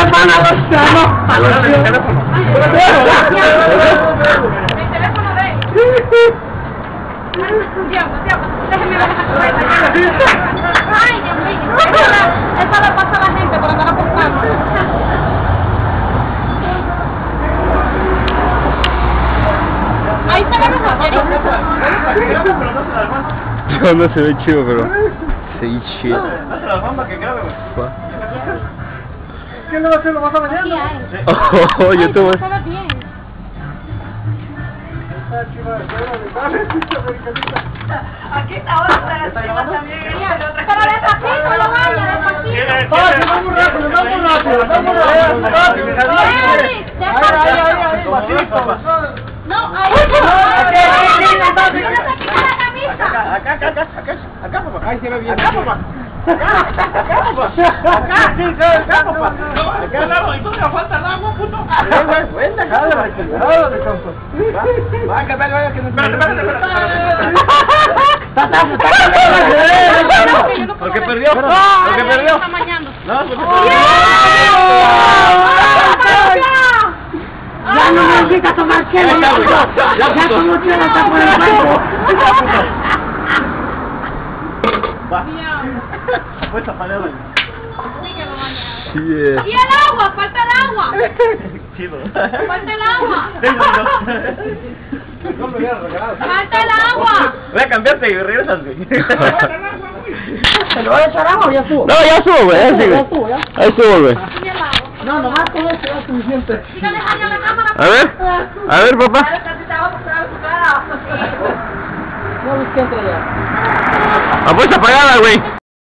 para los chanos. El teléfono de él. Diablo, déjeme ver esa cubeta. Ay, Dios mío. Esa le pasa a la gente por andar apostando. Ahí se ve mejor, No se ve chido, pero... Se ve chido. ¿Quién le va a hacer lo más a mañana? Oh, yo tuve... Aquí está otra, también. Pero despacito, no vaya, despacito. Vamos rápido, vamos rápido. No, ahí Acá, papá. Ahí se ve bien. Acá, papá. Acá sí, acá, papá. Acá al lado, y tú me falta el agua, puto. Va a cambiar, vaya que no... Espérate. Porque perdió. No, Ya no necesita tomar chela. Ya tomó chela, está por el banco. Va. Pues apagado. Sí, ¿Y el agua? Falta el agua. Chido. Falta el agua. No me hubieran regalado. Falta el agua. Voy a cambiarte y regresas, güey. ¿Se lo va a echar agua o ya estuvo? No, ya estuvo, güey. Ahí sigue. Ahí estuvo, güey. ¿Y el agua? No, nomás con eso ya es suficiente. Dígale a la cámara. A ver, papá. No, es que entra ya. Ah, pues apagada, güey.